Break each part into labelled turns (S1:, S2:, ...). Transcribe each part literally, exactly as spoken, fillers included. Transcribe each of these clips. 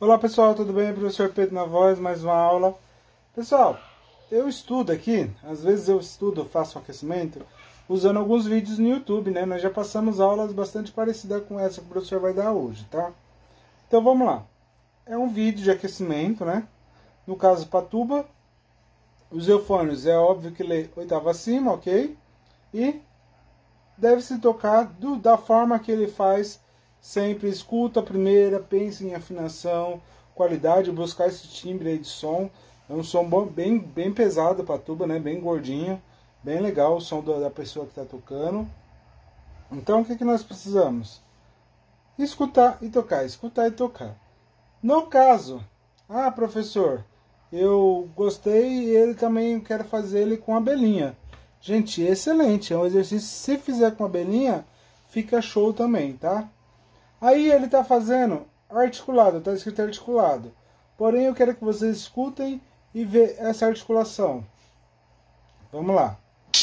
S1: Olá pessoal, tudo bem? Professor Pedro na voz, mais uma aula. Pessoal, eu estudo aqui, às vezes eu estudo, faço um aquecimento, usando alguns vídeos no YouTube, né? Nós já passamos aulas bastante parecidas com essa que o professor vai dar hoje, tá? Então vamos lá. É um vídeo de aquecimento, né? No caso para tuba, os eufônios é óbvio que lê oitava acima, ok? E deve-se tocar do, da forma que ele faz. Sempre escuta a primeira, pense em afinação, qualidade, buscar esse timbre aí de som. É um som bom, bem, bem pesado para tuba, né? Bem gordinho, bem legal o som da, da pessoa que está tocando. Então o que, que nós precisamos? Escutar e tocar, escutar e tocar. No caso, ah professor, eu gostei e ele também quero fazer ele com abelhinha. Gente, excelente, é um exercício, se fizer com abelhinha, fica show também, tá? Aí ele está fazendo articulado, está escrito articulado. Porém, eu quero que vocês escutem e vejam essa articulação. Vamos lá.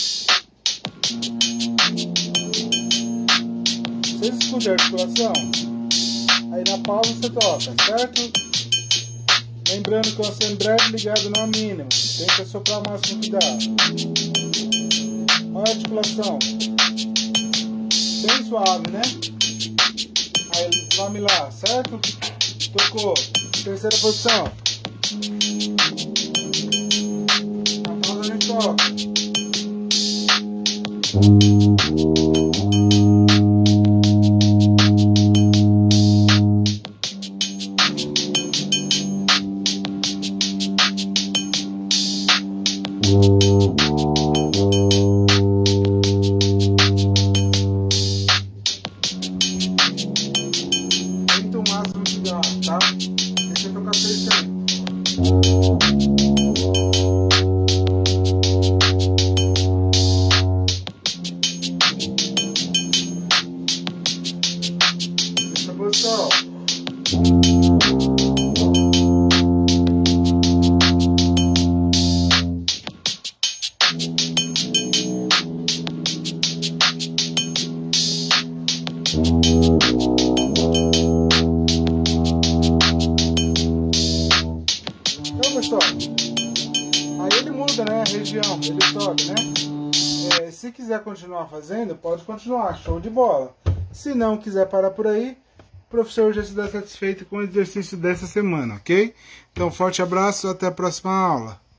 S1: Vocês escutam a articulação? Aí na pausa você toca, certo? Lembrando que o assembleio ligado não é mínimo. Tem que soprar o máximo que dá. Olha a articulação. Bem suave, né? Aí vamos lá, certo? Tocou. Terceira posição. Na pausa a gente toca. Tá? Deixa eu tocar terceiro. Essa posição. Então, pessoal, aí ele muda, né, a região, ele sobe, né? É, se quiser continuar fazendo, pode continuar, show de bola. Se não quiser parar por aí, o professor já se dá satisfeito com o exercício dessa semana, ok? Então, forte abraço, até a próxima aula.